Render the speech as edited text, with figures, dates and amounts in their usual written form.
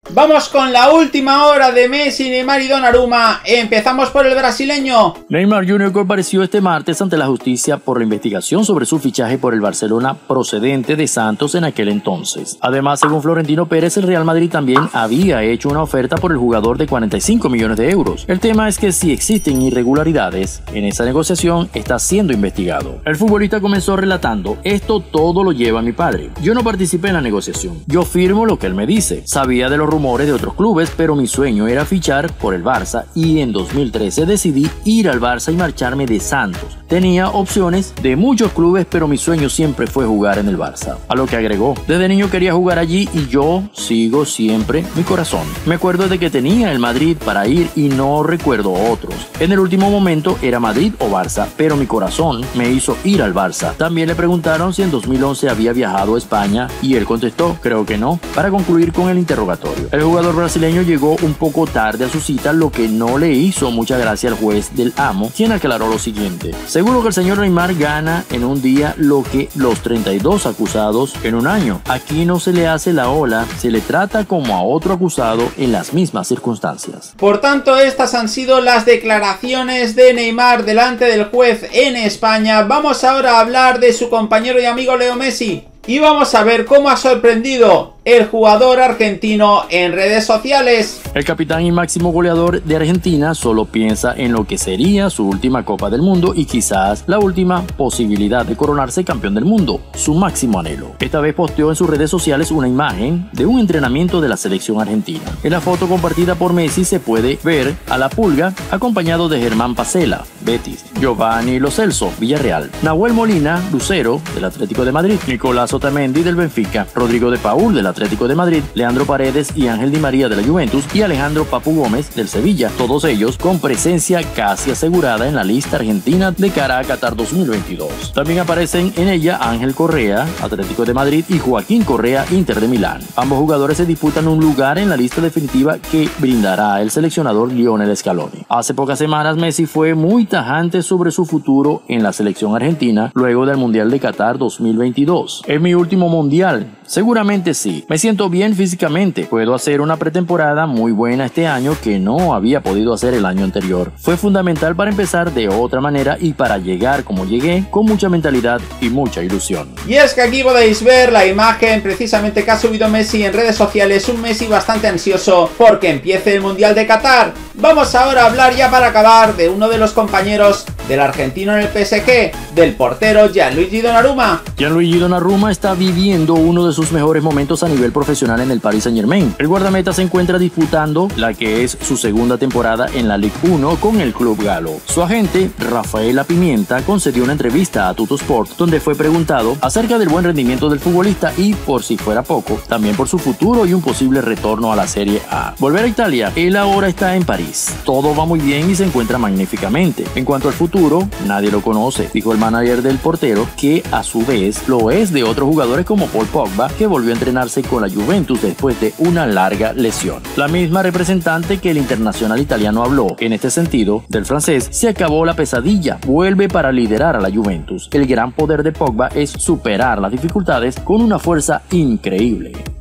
Vamos con la última hora de Messi, Neymar y Donnarumma. Empezamos por el brasileño. Neymar Jr. compareció este martes ante la justicia por la investigación sobre su fichaje por el Barcelona procedente de Santos en aquel entonces. Además, según Florentino Pérez, el Real Madrid también había hecho una oferta por el jugador de 45 millones de euros. El tema es que si existen irregularidades en esa negociación, está siendo investigado. El futbolista comenzó relatando: esto todo lo lleva mi padre. Yo no participé en la negociación. Yo firmo lo que él me dice. Sabía de los rumores de otros clubes, pero mi sueño era fichar por el Barça y en 2013 decidí ir al Barça y marcharme de Santos. Tenía opciones de muchos clubes, pero mi sueño siempre fue jugar en el Barça. A lo que agregó: desde niño quería jugar allí y yo sigo siempre mi corazón. Me acuerdo de que tenía el Madrid para ir y no recuerdo otros. En el último momento era Madrid o Barça, pero mi corazón me hizo ir al Barça. También le preguntaron si en 2011 había viajado a España y él contestó: creo que no, para concluir con el interrogatorio. El jugador brasileño llegó un poco tarde a su cita, lo que no le hizo mucha gracia al juez del Amo, quien aclaró lo siguiente: seguro que el señor Neymar gana en un día lo que los 32 acusados en un año. Aquí no se le hace la ola, se le trata como a otro acusado en las mismas circunstancias. Por tanto, estas han sido las declaraciones de Neymar delante del juez en España. Vamos ahora a hablar de su compañero y amigo Leo Messi. Y vamos a ver cómo ha sorprendido el jugador argentino en redes sociales. El capitán y máximo goleador de Argentina solo piensa en lo que sería su última Copa del Mundo y quizás la última posibilidad de coronarse campeón del mundo, su máximo anhelo. Esta vez posteó en sus redes sociales una imagen de un entrenamiento de la selección argentina. En la foto compartida por Messi se puede ver a la Pulga acompañado de Germán Pasela, Betis, Giovanni Lo Celso, Villarreal, Nahuel Molina, Lucero, del Atlético de Madrid, Nicolás Otamendi, del Benfica, Rodrigo de Paul, del Atlético de Madrid, Leandro Paredes y Ángel Di María de la Juventus y Alejandro Papu Gómez del Sevilla, todos ellos con presencia casi asegurada en la lista argentina de cara a Qatar 2022. También aparecen en ella Ángel Correa, Atlético de Madrid, y Joaquín Correa, Inter de Milán. Ambos jugadores se disputan un lugar en la lista definitiva que brindará el seleccionador Lionel Scaloni. Hace pocas semanas Messi fue muy tajante sobre su futuro en la selección argentina luego del Mundial de Qatar 2022. Es mi último mundial. Seguramente sí. Me siento bien físicamente. Puedo hacer una pretemporada muy buena este año que no había podido hacer el año anterior. Fue fundamental para empezar de otra manera y para llegar como llegué, con mucha mentalidad y mucha ilusión. Y es que aquí podéis ver la imagen precisamente que ha subido Messi en redes sociales. Un Messi bastante ansioso porque empiece el Mundial de Qatar. Vamos ahora a hablar, ya para acabar, de uno de los compañeros del argentino en el PSG, del portero Gianluigi Donnarumma. Gianluigi Donnarumma está viviendo uno de sus mejores momentos a nivel profesional en el Paris Saint-Germain. El guardameta se encuentra disputando la que es su segunda temporada en la Ligue 1 con el club galo. Su agente, Rafaela Pimienta, concedió una entrevista a Tuttosport donde fue preguntado acerca del buen rendimiento del futbolista y, por si fuera poco, también por su futuro y un posible retorno a la Serie A. Volver a Italia, él ahora está en París. Todo va muy bien y se encuentra magníficamente. En cuanto al futuro, nadie lo conoce, dijo el manager del portero, que a su vez lo es de otros jugadores como Paul Pogba, que volvió a entrenarse con la Juventus después de una larga lesión. La misma representante que el internacional italiano habló. En este sentido, del francés, se acabó la pesadilla, vuelve para liderar a la Juventus. El gran poder de Pogba es superar las dificultades con una fuerza increíble.